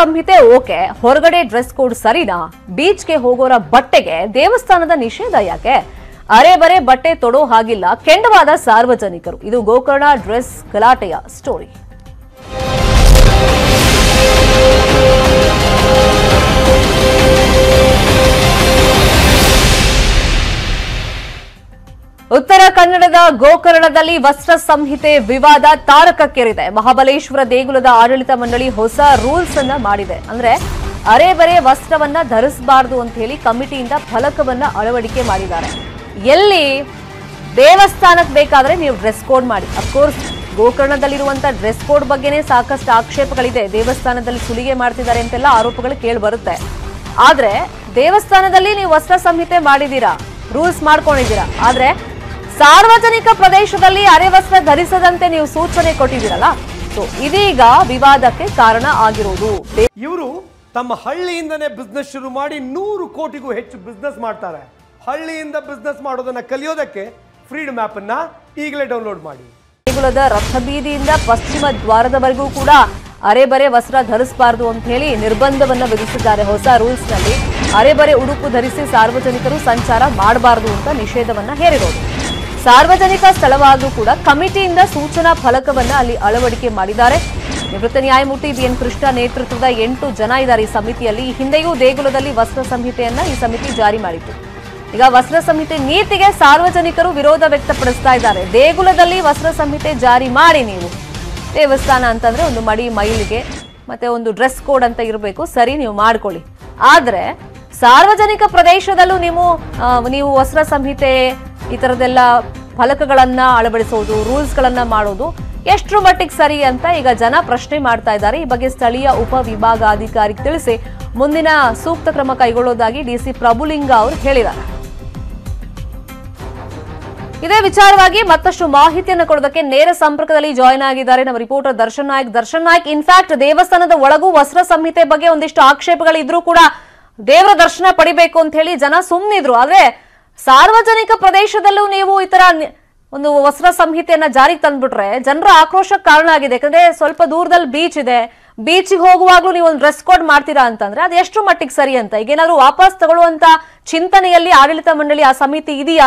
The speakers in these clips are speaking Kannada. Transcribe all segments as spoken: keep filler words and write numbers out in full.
ಸಂಹಿತೆ ಓಕೆ, ಹೊರಗಡೆ ಡ್ರೆಸ್ ಕೋಡ್ ಸರಿನಾ? ಬೀಚ್ಗೆ ಹೋಗೋರ ಬಟ್ಟೆಗೆ ದೇವಸ್ಥಾನದ ನಿಷೇಧ ಯಾಕೆ? ಅರೆ ಬರೆ ಬಟ್ಟೆ ತೊಡೋ ಹಾಗಿಲ್ಲ, ಕೆಂಡವಾದ ಸಾರ್ವಜನಿಕರು. ಇದು ಗೋಕರ್ಣ ಡ್ರೆಸ್ ಗಲಾಟೆಯ ಸ್ಟೋರಿ. ಉತ್ತರ ಕನ್ನಡದ ಗೋಕರ್ಣದಲ್ಲಿ ವಸ್ತ್ರ ಸಂಹಿತೆ ವಿವಾದ ತಾರಕಕ್ಕೇರಿದೆ. ಮಹಾಬಲೇಶ್ವರ ದೇಗುಲದ ಆಡಳಿತ ಮಂಡಳಿ ಹೊಸ ರೂಲ್ಸ್ ಅನ್ನ ಮಾಡಿದೆ. ಅಂದ್ರೆ ಅರೆ ಬರೆ ವಸ್ತ್ರವನ್ನ ಧರಿಸಬಾರದು ಅಂತ ಹೇಳಿ ಕಮಿಟಿಯಿಂದ ಫಲಕವನ್ನ ಅಳವಡಿಕೆ ಮಾಡಿದ್ದಾರೆ. ಎಲ್ಲಿ ದೇವಸ್ಥಾನಕ್ಕೆ ಬೇಕಾದ್ರೆ ನೀವು ಡ್ರೆಸ್ ಕೋಡ್ ಮಾಡಿ. ಅಫ್ಕೋರ್ಸ್ ಗೋಕರ್ಣದಲ್ಲಿರುವಂತಹ ಡ್ರೆಸ್ ಕೋಡ್ ಬಗ್ಗೆನೇ ಸಾಕಷ್ಟು ಆಕ್ಷೇಪಗಳಿದೆ. ದೇವಸ್ಥಾನದಲ್ಲಿ ಸುಲಿಗೆ ಮಾಡ್ತಿದ್ದಾರೆ ಅಂತೆಲ್ಲ ಆರೋಪಗಳು ಕೇಳಿ ಬರುತ್ತೆ. ಆದ್ರೆ ದೇವಸ್ಥಾನದಲ್ಲಿ ನೀವು ವಸ್ತ್ರ ಸಂಹಿತೆ ಮಾಡಿದೀರಾ, ರೂಲ್ಸ್ ಮಾಡ್ಕೊಂಡಿದ್ದೀರಾ. ಆದ್ರೆ ಸಾರ್ವಜನಿಕ ಪ್ರದೇಶದಲ್ಲಿ ಅರೆ ವಸ್ತ್ರ ಧರಿಸದಂತೆ ನೀವು ಸೂಚನೆ ಕೊಟ್ಟಿದ್ದೀರಲ್ಲ, ಸೊ ಇದೀಗ ವಿವಾದಕ್ಕೆ ಕಾರಣ ಆಗಿರೋದು. ಇವರು ತಮ್ಮ ಹಳ್ಳಿಯಿಂದನೇ ಬಿಸ್ನೆಸ್ ಶುರು ಮಾಡಿ ನೂರು ಕೋಟಿಗೂ ಹೆಚ್ಚು ಬಿಸ್ನೆಸ್ ಮಾಡ್ತಾರೆ. ಹಳ್ಳಿಯಿಂದ ಬಿಸ್ನೆಸ್ ಮಾಡೋದನ್ನ ಕಲಿಯೋದಕ್ಕೆ ಫ್ರೀಡಮ್ ಆಪ್ ಅನ್ನ ಈಗಲೇ ಡೌನ್ಲೋಡ್ ಮಾಡಿ. ದೇಗುಲದ ರಥಬೀದಿಯಿಂದ ಪಶ್ಚಿಮ ದ್ವಾರದವರೆಗೂ ಕೂಡ ಅರೆ ಬರೆ ವಸ್ತ್ರ ಧರಿಸಬಾರದು ಅಂತ ಹೇಳಿ ನಿರ್ಬಂಧವನ್ನ ವಿಧಿಸಿದ್ದಾರೆ. ಹೊಸ ರೂಲ್ಸ್ ನಲ್ಲಿ ಅರೆ ಬರೆ ಉಡುಪು ಧರಿಸಿ ಸಾರ್ವಜನಿಕರು ಸಂಚಾರ ಮಾಡಬಾರದು ಅಂತ ನಿಷೇಧವನ್ನ ಹೇರಿರೋದು. ಸಾರ್ವಜನಿಕ ಸ್ಥಳವಾದರೂ ಕೂಡ ಕಮಿಟಿಯಿಂದ ಸೂಚನಾ ಫಲಕವನ್ನ ಅಲ್ಲಿ ಅಳವಡಿಕೆ ಮಾಡಿದ್ದಾರೆ. ನಿವೃತ್ತ ನ್ಯಾಯಮೂರ್ತಿ ಬಿಎನ್ ಕೃಷ್ಣ ನೇತೃತ್ವದ ಎಂಟು ಜನ ಇದ್ದಾರೆ ಈ ಸಮಿತಿಯಲ್ಲಿ. ಈ ಹಿಂದೆಯೂ ದೇಗುಲದಲ್ಲಿ ವಸ್ತ್ರ ಸಂಹಿತೆಯನ್ನ ಈ ಸಮಿತಿ ಜಾರಿ ಮಾಡಿತ್ತು. ಈಗ ವಸ್ತ್ರ ಸಂಹಿತೆ ನೀತಿಗೆ ಸಾರ್ವಜನಿಕರು ವಿರೋಧ ವ್ಯಕ್ತಪಡಿಸ್ತಾ ಇದ್ದಾರೆ. ದೇಗುಲದಲ್ಲಿ ವಸ್ತ್ರ ಸಂಹಿತೆ ಜಾರಿ ಮಾಡಿ, ನೀವು ದೇವಸ್ಥಾನ ಅಂತಂದ್ರೆ ಒಂದು ಮಡಿ ಮೈಲಿಗೆ ಮತ್ತೆ ಒಂದು ಡ್ರೆಸ್ ಕೋಡ್ ಅಂತ ಇರಬೇಕು, ಸರಿ ನೀವು ಮಾಡ್ಕೊಳ್ಳಿ. ಆದ್ರೆ ಸಾರ್ವಜನಿಕ ಪ್ರದೇಶದಲ್ಲೂ ನೀವು ನೀವು ವಸ್ತ್ರ ಸಂಹಿತೆ ಈ ತರದೆಲ್ಲ ಫಲಕಗಳನ್ನ ಅಳವಡಿಸೋದು, ರೂಲ್ಸ್ ಗಳನ್ನ ಮಾಡೋದು ಎಷ್ಟರ ಮಟ್ಟಿಗೆ ಸರಿ ಅಂತ ಈಗ ಜನ ಪ್ರಶ್ನೆ ಮಾಡ್ತಾ ಇದ್ದಾರೆ. ಈ ಬಗ್ಗೆ ಸ್ಥಳೀಯ ಉಪ ವಿಭಾಗಾಧಿಕಾರಿ ತಿಳಿಸಿ ಮುಂದಿನ ಸೂಕ್ತ ಕ್ರಮ ಕೈಗೊಳ್ಳೋದಾಗಿ ಡಿಸಿ ಪ್ರಭುಲಿಂಗ ಅವರು ಹೇಳಿದ್ದಾರೆ. ಇದೇ ವಿಚಾರವಾಗಿ ಮತ್ತಷ್ಟು ಮಾಹಿತಿಯನ್ನು ಕೊಡೋದಕ್ಕೆ ನೇರ ಸಂಪರ್ಕದಲ್ಲಿ ಜಾಯಿನ್ ಆಗಿದ್ದಾರೆ ನಮ್ಮ ರಿಪೋರ್ಟರ್ ದರ್ಶನ್ ನಾಯ್ಕ್. ದರ್ಶನ್ ನಾಯ್ಕ್, ಇನ್ಫ್ಯಾಕ್ಟ್ ದೇವಸ್ಥಾನದ ಒಳಗೂ ವಸ್ತ್ರ ಸಂಹಿತೆ ಬಗ್ಗೆ ಒಂದಿಷ್ಟು ಆಕ್ಷೇಪಗಳಿದ್ರೂ ಕೂಡ ದೇವರ ದರ್ಶನ ಪಡಿಬೇಕು ಅಂತ ಹೇಳಿ ಜನ ಸುಮ್ಮನಿದ್ರು. ಆದ್ರೆ ಸಾರ್ವಜನಿಕ ಪ್ರದೇಶದಲ್ಲೂ ನೀವು ಈ ತರ ಒಂದು ವಸ್ತ್ರ ಸಂಹಿತೆಯನ್ನ ಜಾರಿಗೆ ತಂದ್ಬಿಟ್ರೆ ಜನರ ಆಕ್ರೋಶಕ್ಕೆ ಕಾರಣ ಆಗಿದೆ. ಯಾಕಂದ್ರೆ ಸ್ವಲ್ಪ ದೂರದಲ್ಲಿ ಬೀಚ್ ಇದೆ, ಬೀಚಿಗೆ ಹೋಗುವಾಗ್ಲೂ ನೀವು ಒಂದು ಡ್ರೆಸ್ ಕೋಡ್ ಮಾಡ್ತೀರಾ ಅಂತಂದ್ರೆ ಅದು ಎಷ್ಟು ಮಟ್ಟಿಗೆ ಸರಿ ಅಂತ ಈಗ ಏನಾದ್ರು ವಾಪಸ್ ತಗೊಳ್ಳುವಂತ ಚಿಂತನೆಯಲ್ಲಿ ಆಡಳಿತ ಮಂಡಳಿ ಆ ಸಮಿತಿ ಇದೆಯಾ?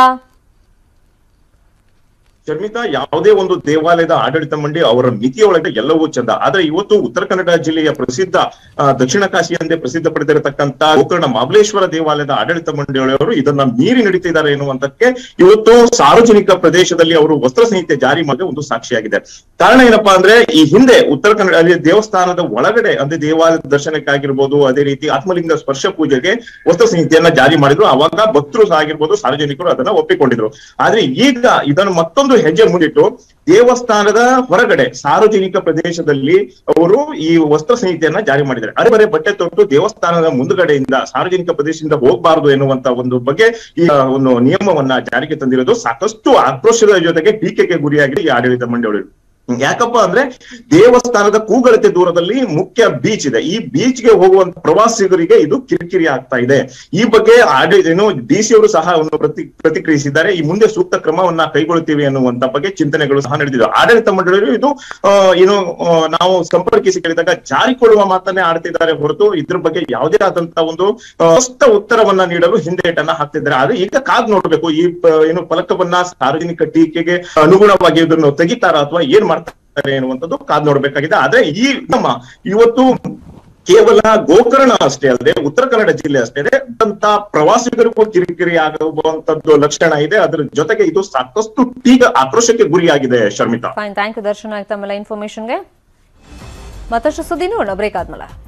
ಶರ್ಮಿತಾ, ಯಾವುದೇ ಒಂದು ದೇವಾಲಯದ ಆಡಳಿತ ಮಂಡಳಿ ಅವರ ಮಿತಿಯೊಳಗೆ ಎಲ್ಲವೂ ಚಂದ. ಆದ್ರೆ ಇವತ್ತು ಉತ್ತರ ಕನ್ನಡ ಜಿಲ್ಲೆಯ ಪ್ರಸಿದ್ಧ ದಕ್ಷಿಣ ಕಾಶಿ ಎಂದೇ ಪ್ರಸಿದ್ಧ ಪಡೆದಿರತಕ್ಕಂತ ಗೋಕರ್ಣ ಮಹಾಬಲೇಶ್ವರ ದೇವಾಲಯದ ಆಡಳಿತ ಮಂಡಳಿಯವರು ಇದನ್ನ ಮೀರಿ ನಡೀತಿದ್ದಾರೆ ಎನ್ನುವಂತಕ್ಕೆ ಇವತ್ತು ಸಾರ್ವಜನಿಕ ಪ್ರದೇಶದಲ್ಲಿ ಅವರು ವಸ್ತ್ರ ಸಂಹಿತೆ ಜಾರಿ ಮಾಡಿ ಒಂದು ಸಾಕ್ಷಿಯಾಗಿದೆ. ಕಾರಣ ಏನಪ್ಪಾ ಅಂದ್ರೆ ಈ ಹಿಂದೆ ಉತ್ತರ ಕನ್ನಡ ಅಲ್ಲಿ ದೇವಸ್ಥಾನದ ಒಳಗಡೆ ಅಂದ್ರೆ ದೇವಾಲಯದ ದರ್ಶನಕ್ಕಾಗಿರ್ಬೋದು, ಅದೇ ರೀತಿ ಆತ್ಮಲಿಂಗ ಸ್ಪರ್ಶ ಪೂಜೆಗೆ ವಸ್ತ್ರ ಸಂಹಿತೆಯನ್ನ ಜಾರಿ ಮಾಡಿದ್ರು. ಅವಾಗ ಭಕ್ತರು ಆಗಿರ್ಬೋದು, ಸಾರ್ವಜನಿಕರು ಅದನ್ನ ಒಪ್ಪಿಕೊಂಡಿದ್ರು. ಆದ್ರೆ ಈಗ ಇದನ್ನು ಮತ್ತೊಂದು ಹೆಜ್ಜೆ ಮುಂದಿಟ್ಟು ದೇವಸ್ಥಾನದ ಹೊರಗಡೆ ಸಾರ್ವಜನಿಕ ಪ್ರದೇಶದಲ್ಲಿ ಅವರು ಈ ವಸ್ತ್ರ ಸಂಹಿತೆಯನ್ನ ಜಾರಿ ಮಾಡಿದ್ದಾರೆ. ಅರೆ ಬರೆ ಬಟ್ಟೆ ತೊಟ್ಟು ದೇವಸ್ಥಾನದ ಮುಂದುಗಡೆಯಿಂದ ಸಾರ್ವಜನಿಕ ಪ್ರದೇಶದಿಂದ ಹೋಗಬಾರದು ಎನ್ನುವಂತ ಒಂದು ಬಗ್ಗೆ ಈ ಒಂದು ನಿಯಮವನ್ನ ಜಾರಿಗೆ ತಂದಿರೋದು ಸಾಕಷ್ಟು ಆಕ್ರೋಶದ ಜೊತೆಗೆ ಟೀಕೆಗೆ ಗುರಿಯಾಗಿದೆ ಈ ಆಡಳಿತ ಮಂಡಳಿ. ಯಾಕಪ್ಪ ಅಂದ್ರೆ ದೇವಸ್ಥಾನದ ಕೂಗಳತೆ ದೂರದಲ್ಲಿ ಮುಖ್ಯ ಬೀಚ್ ಇದೆ. ಈ ಬೀಚ್ ಗೆ ಹೋಗುವಂತ ಪ್ರವಾಸಿಗರಿಗೆ ಇದು ಕಿರಿಕಿರಿ ಆಗ್ತಾ ಇದೆ. ಈ ಬಗ್ಗೆ ಆಡಳಿತ ಏನು ಡಿ ಸಿ ಅವರು ಸಹ ಒಂದು ಪ್ರತಿ ಪ್ರತಿಕ್ರಿಯಿಸಿದ್ದಾರೆ. ಈ ಮುಂದೆ ಸೂಕ್ತ ಕ್ರಮವನ್ನ ಕೈಗೊಳ್ಳುತ್ತೀವಿ ಅನ್ನುವಂತ ಬಗ್ಗೆ ಚಿಂತನೆಗಳು ಸಹ ನಡೆದಿದೆ. ಆಡಳಿತ ಮಂಡಳಿಯವರು ಇದು ಏನು ನಾವು ಸಂಪರ್ಕಿಸಿ ಕೇಳಿದಾಗ ಜಾರಿಕೊಳ್ಳುವ ಮಾತನ್ನೇ ಆಡ್ತಿದ್ದಾರೆ ಹೊರತು ಇದ್ರ ಬಗ್ಗೆ ಯಾವುದೇ ಆದಂತಹ ಒಂದು ಸ್ಪಷ್ಟ ಉತ್ತರವನ್ನ ನೀಡಲು ಹಿಂದೇಟನ್ನ ಹಾಕ್ತಿದ್ದಾರೆ. ಆದ್ರೆ ಈಗ ಕಾದ್ ನೋಡ್ಬೇಕು ಈ ಏನು ಫಲಕವನ್ನ ಸಾರ್ವಜನಿಕ ಟೀಕೆಗೆ ಅನುಗುಣವಾಗಿ ಇದನ್ನು ತೆಗಿತಾರ ಅಥವಾ ಏನ್ ಮಾಡ್ತಾರೆ ಎನ್ನುವಂಥದ್ದು ಕಾದ್ ನೋಡ್ಬೇಕಾಗಿದೆ. ಆದ್ರೆ ಈ ನಮ್ಮ ಇವತ್ತು ಕೇವಲ ಗೋಕರ್ಣ ಅಷ್ಟೇ ಅಲ್ಲದೆ ಉತ್ತರ ಕನ್ನಡ ಜಿಲ್ಲೆ ಅಷ್ಟೇ ಅಂತ ಪ್ರವಾಸಿಗರಿಗೂ ಕಿರಿಕಿರಿ ಆಗುವಂತದ್ದು ಲಕ್ಷಣ ಇದೆ. ಅದರ ಜೊತೆಗೆ ಇದು ಸಾಕಷ್ಟು ಟೀಗ ಆಕ್ರೋಶಕ್ಕೆ ಗುರಿಯಾಗಿದೆ. Sharmita, fine, thank you Darshan ಆಯ್ತು ತಮ್ಮೆಲ್ಲ ಇನ್ಫಾರ್ಮೇಶನ್ಗೆ. ಮತ್ತಷ್ಟು ಸುದ್ದಿ ನೋಡೋಣ ಬ್ರೇಕ್ ಆದ್ಮೇಲೆ.